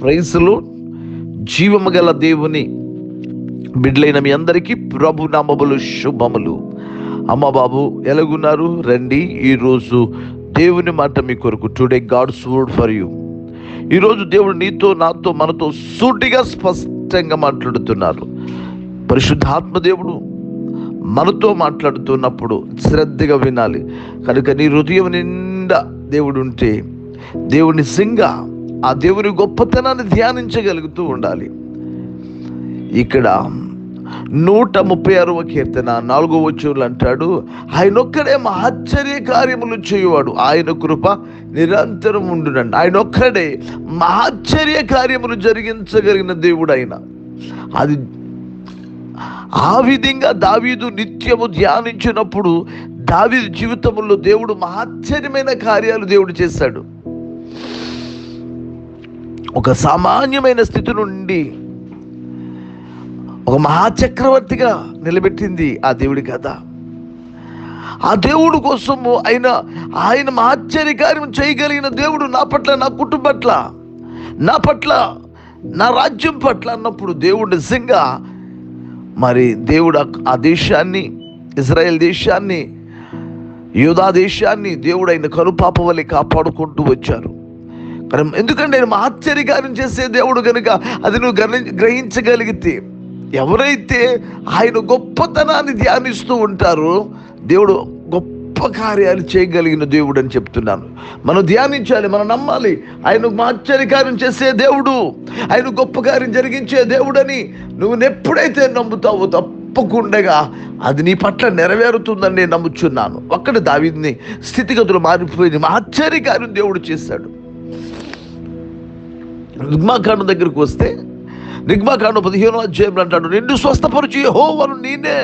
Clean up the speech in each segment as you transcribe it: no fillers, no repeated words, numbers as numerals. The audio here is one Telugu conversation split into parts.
ప్రైజ్లో జీవము గల దేవుని బిడ్డలైన మీ అందరికీ ప్రభు నామములు శుభములు. అమ్మ బాబు ఎలాగున్నారు? రండి, ఈరోజు దేవుని మాట మీ కొరకు. Today God's word for you. ఈరోజు దేవుడు నీతో, నాతో, మనతో సూటిగా స్పష్టంగా మాట్లాడుతున్నారు. పరిశుద్ధాత్మ దేవుడు మనతో మాట్లాడుతున్నప్పుడు శ్రద్ధగా వినాలి. కనుక నీ హృదయం నిండా దేవుడు ఉంటే దేవుని నిజంగా ఆ దేవుని గొప్పతనాన్ని ధ్యానించగలుగుతూ ఉండాలి. ఇక్కడ 136వ కీర్తన 4వ వచనంలో అంటాడు, ఆయన ఒక్కడే మహాశ్చర్య కార్యములు చేయువాడు, ఆయన కృప నిరంతరం ఉండునండి. ఆయన ఒక్కడే మహాశ్చర్య కార్యములు జరిగించగలిగిన దేవుడు ఆయన. అది ఆ విధంగా దావీదు నిత్యము ధ్యానించినప్పుడు దావీదు జీవితంలో దేవుడు మహాశ్చర్యమైన కార్యాలు దేవుడు చేశాడు. ఒక సామాన్యమైన స్థితి నుండి ఒక మహాచక్రవర్తిగా నిలబెట్టింది ఆ దేవుడి కథ. ఆ దేవుడు కోసము ఆయన మహాశ్చర్య కార్యం చేయగలిగిన దేవుడు నా పట్ల, నా కుటుంబం పట్ల, నా పట్ల, నా రాజ్యం పట్ల అన్నప్పుడు దేవుడు నిజంగా మరి దేవుడు ఆ దేశాన్ని, ఇజ్రాయెల్ దేశాన్ని, యూదా దేశాన్ని దేవుడు ఆయన కనుపాప వలె కాపాడుకుంటూ వచ్చారు. ఎందుకంటే ఆయన మహాశ్చర్యకార్యం చేసే దేవుడు కనుక అది నువ్వు గ్రహించగలిగితే, ఎవరైతే ఆయన గొప్పతనాన్ని ధ్యానిస్తూ ఉంటారో దేవుడు గొప్ప కార్యాలు చేయగలిగిన దేవుడు అని చెప్తున్నాను. మనం ధ్యానించాలి, మనం నమ్మాలి. ఆయన ఆశ్చర్యకార్యం చేసే దేవుడు, ఆయన గొప్ప కార్యం జరిగించే దేవుడని నువ్వు ఎప్పుడైతే నమ్ముతావో తప్పకుండా అది నీ పట్ల నెరవేరుతుందని నేను నమ్ముచున్నాను. ఒక్కటి దావీదుని స్థితిగతులు మారిపోయింది, ఆశ్చర్యకార్యం దేవుడు చేశాడు. నిర్గమాకాండం దగ్గరికి వస్తే నిర్గమాకాండం 15వ అధ్యాయంలో అంటాడు, నిన్ను స్వస్థపరిచి యెహోవాను నేనే.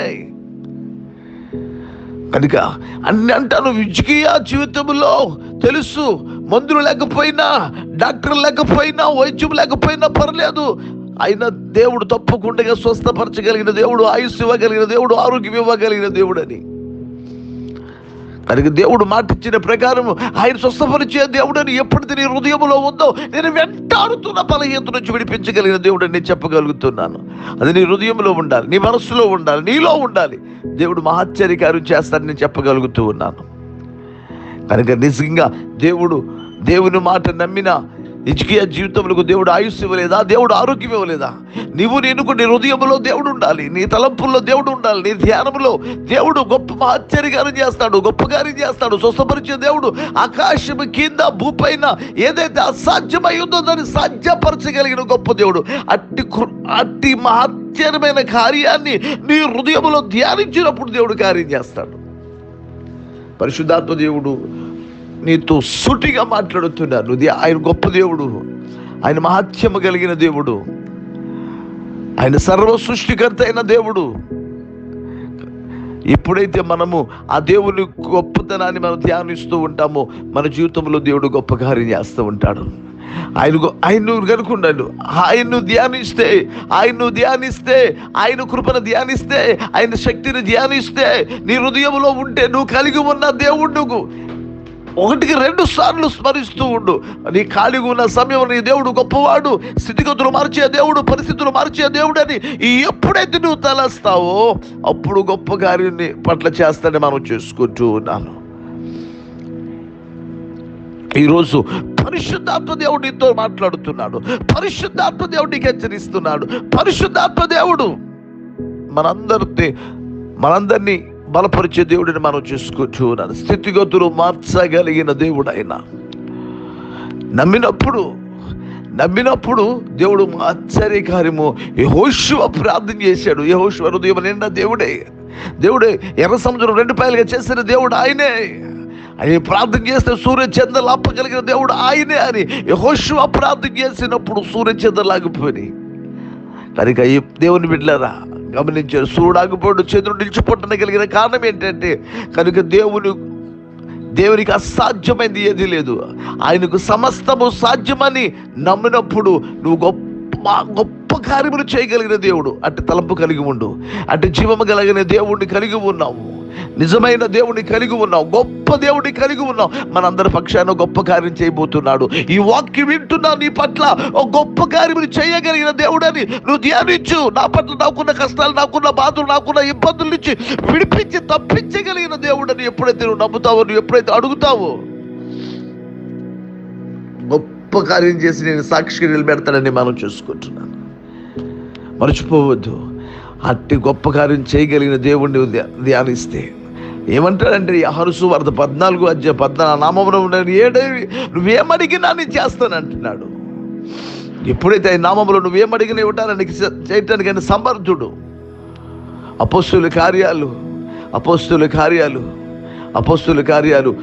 కనుక అన్ని అంటాను, హిజ్కియా జీవితంలో తెలుసు, మందులు లేకపోయినా, డాక్టర్ లేకపోయినా, వైద్యం లేకపోయినా పర్లేదు, ఆయన దేవుడు తప్పకుండా స్వస్థపరచగలిగిన దేవుడు, ఆయుస్సు ఇవ్వగలిగిన దేవుడు, ఆరోగ్యం ఇవ్వగలిగిన దేవుడు అని. కనుక దేవుడు మాట ఇచ్చిన ప్రకారం ఆయన స్వస్థపరిచే దేవుడని ఎప్పుడైతే నీ హృదయంలో ఉందో, నేను వెంటాడుతున్న బలహీనత నుంచి విడిపించగలిగిన దేవుడు అని నేను చెప్పగలుగుతున్నాను. అది నీ హృదయంలో ఉండాలి, నీ మనసులో ఉండాలి, నీలో ఉండాలి. దేవుడు మహాశ్చర్యకార్యం చేస్తానని నేను చెప్పగలుగుతూ ఉన్నాను. కనుక నిజంగా దేవుని మాట నమ్మిన హిజ్కియా జీవితంలో దేవుడు ఆయుస్సు ఇవ్వలేదా? దేవుడు ఆరోగ్యం ఇవ్వలేదా? నేను నీ హృదయంలో దేవుడు ఉండాలి, నీ తలంపుల్లో దేవుడు ఉండాలి, నీ ధ్యానంలో దేవుడు గొప్ప ఆశ్చర్యకార్యం చేస్తాడు, గొప్ప కార్యం చేస్తాడు. స్వస్థపరిచే దేవుడు ఆకాశం కింద భూపైన ఏదైతే అసాధ్యమై ఉందో దాన్ని సాధ్యపరచగలిగిన గొప్ప దేవుడు. అట్టి మహాశ్చర్యమైన కార్యాన్ని నీ హృదయంలో ధ్యానించినప్పుడు దేవుడు కార్యం చేస్తాడు. పరిశుద్ధాత్మ దేవుడు నీతో సూటిగా మాట్లాడుతున్నాను. ఆయన గొప్ప దేవుడు, ఆయన మహాత్మ్యము కలిగిన దేవుడు, ఆయన సర్వ సృష్టికర్త అయిన దేవుడు. ఎప్పుడైతే మనము ఆ దేవుని గొప్పతనాన్ని మనం ధ్యానిస్తూ ఉంటామో మన జీవితంలో దేవుడు గొప్ప కార్యం చేస్తూ ఉంటాడు. ఆయన్ను కనుక్కున్నాడు, ఆయన్ను ధ్యానిస్తే, ఆయన కృపను ధ్యానిస్తే, ఆయన శక్తిని ధ్యానిస్తే, నీ హృదయంలో ఉంటే నువ్వు కలిగి ఉన్న దేవుడు 1-2 సార్లు స్మరిస్తూ ఉండు. నీ ఖాళీగా ఉన్న సమయంలో నీ దేవుడు గొప్పవాడు, స్థితిగతులు మార్చే దేవుడు, పరిస్థితులు మార్చే దేవుడు అని ఎప్పుడైతే నువ్వు తలస్తావో అప్పుడు గొప్ప కార్యాన్ని పట్ల చేస్తానని మనం చేసుకుంటూ ఉన్నాను. ఈరోజు పరిశుద్ధాత్మ దేవుడు నీతో మాట్లాడుతున్నాడు, పరిశుద్ధాత్మ దేవుడు నీకు హెచ్చరిస్తున్నాడు. పరిశుద్ధాత్మ దేవుడు మనందరినీ బలపరిచే దేవుడిని మనం చూసుకుంటూ ఉన్నాను. స్థితిగతులు మార్చగలిగిన దేవుడు ఆయన. నమ్మినప్పుడు దేవుడు ఆశ్చర్యకార్యము. యెహోషువ ప్రార్థన చేశాడు. యెహోషువ హృదయం నిండా దేవుడే ఎర్ర సముద్రం 2 పాయలుగా చేసిన దేవుడు ఆయనే. ఆయన ప్రార్థన చేస్తే సూర్యచంద్రులు ఆపగలిగిన దేవుడు ఆయనే అని యెహోషువ ప్రార్థన చేసినప్పుడు సూర్యచంద్రులు ఆగిపోయినాయి. కనుక ఈ దేవుని బిడ్డలారా గమనించారు, సూర్యుడు ఆగిపోయాడు, చంద్రుడు నిలిచిపోవడానికి కారణం ఏంటంటే కనుక దేవునికి అసాధ్యమైంది ఏది లేదు. ఆయనకు సమస్తము సాధ్యమని నమ్మినప్పుడు నువ్వు గొప్ప కార్యములు చేయగలిగిన దేవుడు, అటు తలంపు కలిగి ఉండు, అటు జీవము కలిగిన దేవుడిని కలిగి ఉన్నావు. నిజమైన దేవుడిని కలిగి ఉన్నాం, గొప్ప దేవుడిని కలిగి ఉన్నాం. మనందరి పక్షాన గొప్ప కార్యం చేయబోతున్నాడు. ఈ వాక్యం వింటున్నా నీ పట్ల ఒక గొప్ప కార్యం చేయగలిగిన దేవుడని నువ్వు ధ్యానించు. నా పట్ల నాకున్న కష్టాలు, నాకున్న బాధలు, నాకున్న ఇబ్బందుల నుంచి విడిపించి తప్పించగలిగిన దేవుడని ఎప్పుడైతే నువ్వు నమ్ముతావో, నువ్వు ఎప్పుడైతే అడుగుతావో, గొప్ప కార్యం చేసి నేను సాక్షిగా నిలబెడతానని మనం చూసుకుంటున్నాను. మర్చిపోవద్దు, అట్టి గొప్ప కార్యం చేయగలిగిన దేవుడిని ధ్యానిస్తే ఏమంటాడంటే యోహాను సువార్త 14 నామమున నువ్వేమడిగినా నేను చేస్తానంటున్నాడు. ఎప్పుడైతే ఆయన నామములో నువ్వేమడిగినా ఇవ్వటానికి చేయటానికి ఆయన సమర్థుడు. అపోస్తుల కార్యాలు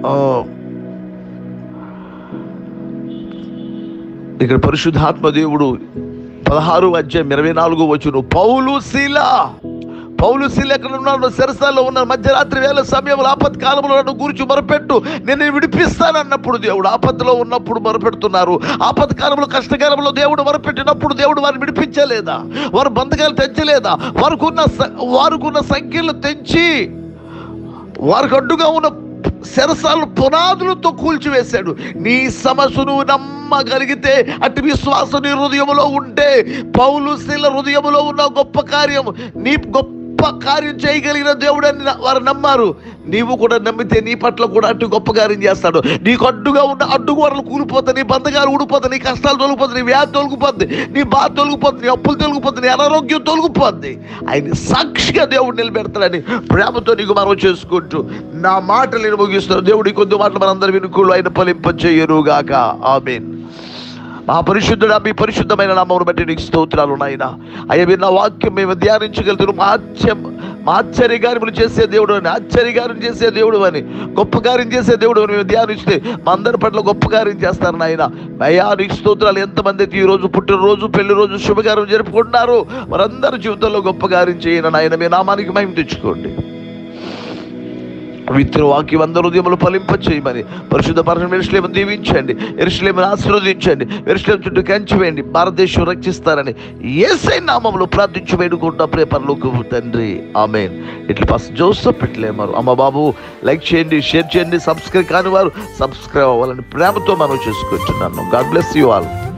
ఇక్కడ పరిశుద్ధాత్మ దేవుడు 16:24 పౌలు శీల ఎక్కడ ఉన్నాడు? చెరసాల్లో ఉన్నారు. మధ్యరాత్రి వేళ సమయంలో ఆపత్కాలంలో నన్ను గురించి మొరపెట్టు, నేను విడిపిస్తానన్నప్పుడు దేవుడు, ఆపత్తులో ఉన్నప్పుడు మొరపెడుతున్నారు. ఆపత్కాలంలో, కష్టకాలంలో దేవుడు మొరపెట్టినప్పుడు దేవుడు వారిని విడిపించలేదా? వారు బంధకాలు తెంచలేదా? వారికున్న సంఖ్యలు తెంచి వారికి అడ్డుగా ఉన్న శరసాలు పునాదులతో కూల్చివేశాడు. నీ సమస్య నువ్వు నమ్మగలిగితే, అటు విశ్వాసం నీ హృదయంలో ఉంటే, పౌలు శీల హృదయంలో ఉన్న గొప్ప కార్యం, నీ గొప్ప కార్యం చేయగలిగిన దేవుడని వారు నమ్మారు. నీవు కూడా నమ్మితే నీ పట్ల కూడా అటు గొప్ప కార్యం చేస్తాడు. నీకు అడ్డుగా ఉన్న అడ్డుగోడలు కూలిపోతాయి, నీ బంధకాలు ఊడిపోతాయి, నీ కష్టాలు తొలగిపోతాయి, నీ వ్యాధి తొలగిపోద్ది, నీ బాధ తొలగిపోతుంది, నీ అప్పులు తొలగిపోతుంది, నీ అనారోగ్యం తొలగిపోద్ది. ఆయన సాక్షిగా దేవుడు నిలబెడతాడని ప్రేమతో నీకు మనం చేసుకుంటూ నా మాటలు నేను ముగిస్తున్నాను. దేవుడి కొద్ది మాటలు మనందరి వినుకులు ఆయన ఫలింపచేయునుగాక. ఆమేన్. మా పరిశుద్ధుడా, మీ పరిశుద్ధమైన నామమును బట్టి నీకు స్తోత్రాలు నాయన. అయ్యా, మీరు నా వాక్యం మేము ధ్యానించగలుగుతున్నాం. ఆశ్చర్యకార్యములు చేసే దేవుడు అని, ఆశ్చర్యకార్యం చేసే దేవుడు అని, గొప్ప కార్యం చేసే దేవుడు అని మేము ధ్యానిస్తే మా అందరి పట్ల గొప్ప కార్యం చేస్తారు నాయన. అయ్యా, నీకు స్తోత్రాలు. ఎంతమంది అయితే ఈరోజు పుట్టినరోజు, పెళ్లి రోజు శుభకార్యం జరుపుకుంటున్నారు, వారందరి జీవితంలో గొప్ప కార్యం చేయను నాయన. మీ నామానికి మహిమ తెచ్చుకోండి. విత్తు వాక్యం అందరూ హృదయములు ఫలింప చేయమని పరిశుద్ధ పరమ యెరూషలేమును దీవించండి, యెరూషలేమును ఆశీర్వదించండి, యెరూషలేము చుట్టూ కంచి వేయండి, భారతదేశం రక్షిస్తారని యేసయ్య నామములో ప్రార్థించి వేడుకుంటా ప్రియ పరలోకపు తండ్రి. ఆమేన్. ఇట్లా పాస్టర్ జోసెఫ్ పెట్టలేమారు. అమ్మ బాబు, లైక్ చేయండి, షేర్ చేయండి, సబ్స్క్రైబ్ కాని వారు సబ్స్క్రైబ్ అవ్వాలని ప్రేమతో మనం చేసుకుంటున్నాను. God bless you all.